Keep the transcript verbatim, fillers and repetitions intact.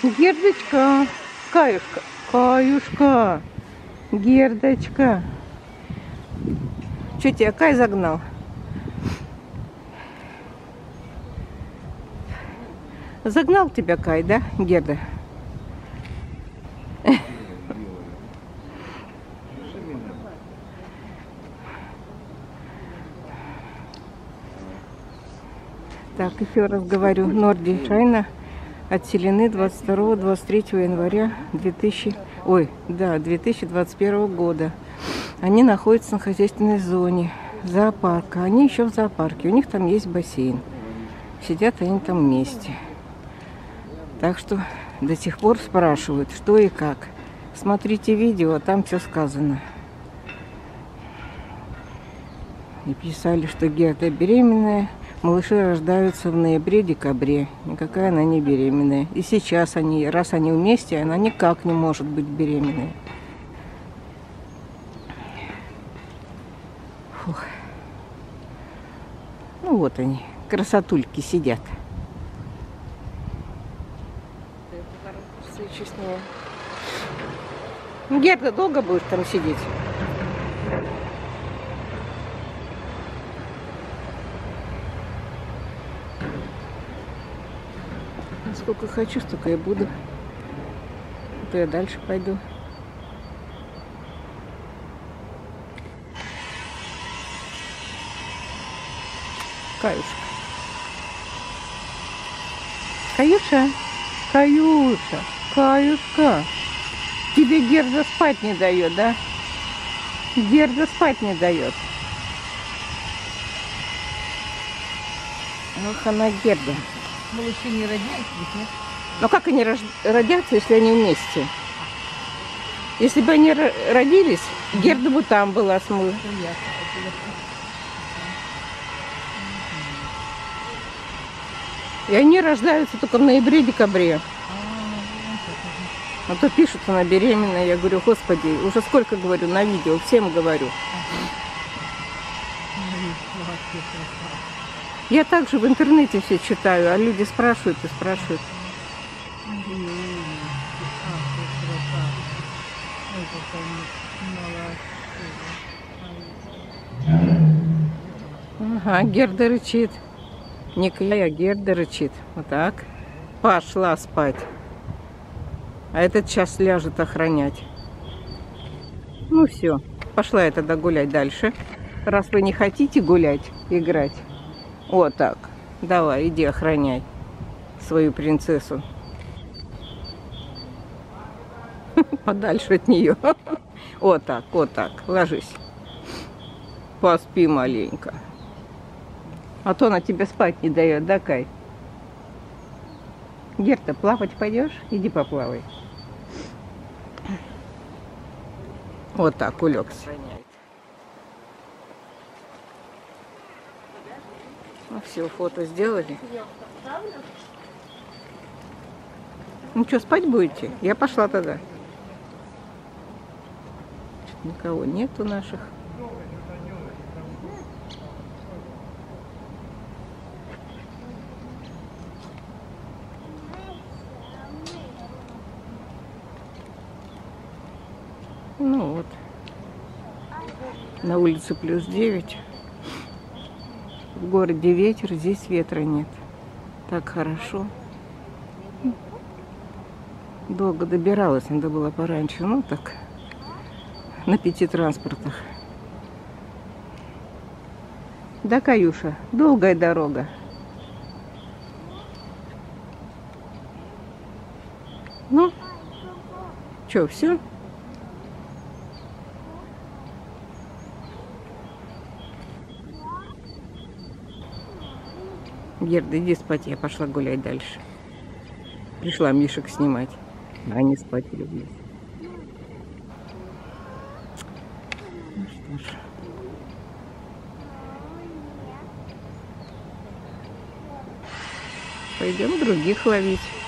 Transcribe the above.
Гердочка, Каюшка, Каюшка, Гердочка. Че тебя Кай загнал? Загнал тебя Кай, да, Герда? Так, еще раз говорю, Норди Шайна отселены двадцать второго — двадцать третьего января две тысячи, ой, да, две тысячи двадцать первого года. Они находятся на хозяйственной зоне зоопарка. Они еще в зоопарке, у них там есть бассейн. Сидят они там вместе. Так что до сих пор спрашивают, что и как. Смотрите видео, там все сказано. И писали, что Герда беременная. Малыши рождаются в ноябре-декабре. Никакая она не беременная. И сейчас они, раз они вместе, она никак не может быть беременной. Фух. Ну вот они, красотульки сидят. Герда, долго будешь там сидеть? Сколько хочу, столько я буду. А то я дальше пойду. Каюшка. Каюша. Каюша. Каюшка. Тебе Герда спать не дает, да? Герда спать не дает. Ох, она Герда. Малыши не родились, нет? Но как они родятся, если они вместе? Если бы они родились, Герда бы там была с мной. И они рождаются только в ноябре-декабре. А то пишут, она беременная. Я говорю, господи, уже сколько говорю на видео, всем говорю. Я также в интернете все читаю, а люди спрашивают и спрашивают. Ага, Герда рычит. Не Кая, а Герда рычит. Вот так. Пошла спать. А этот сейчас ляжет охранять. Ну все, пошла я тогда гулять дальше. Раз вы не хотите гулять, играть. Вот так. Давай, иди охраняй свою принцессу. Подальше от нее. Вот так, вот так. Ложись. Поспи маленько. А то она тебе спать не дает, да, Кай? Герда, плавать пойдешь? Иди поплавай. Вот так, улегся. Ну все, фото сделали. Ну что, спать будете? Я пошла тогда. Никого нету наших. Ну вот. На улице плюс девять. В городе ветер, здесь ветра нет. Так хорошо. Долго добиралась, надо было пораньше. Ну так, на пяти транспортах. Да, Каюша, долгая дорога. Ну, что, все? Герда, иди спать, я пошла гулять дальше. Пришла мишек снимать, а они спать любят. Ну что ж. Пойдем других ловить.